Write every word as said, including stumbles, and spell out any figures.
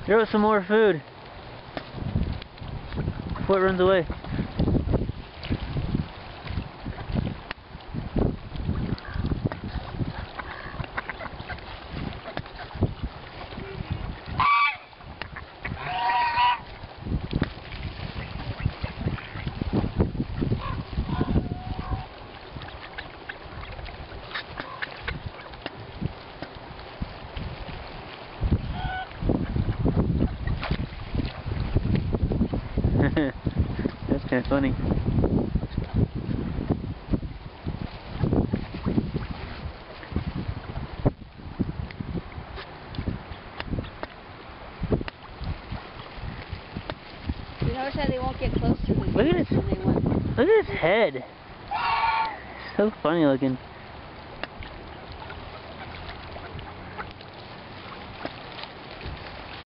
Throw some more food before it runs away. That's kind of funny. You notice how they won't get close to the Look at his, when they want. look at his head. So funny looking.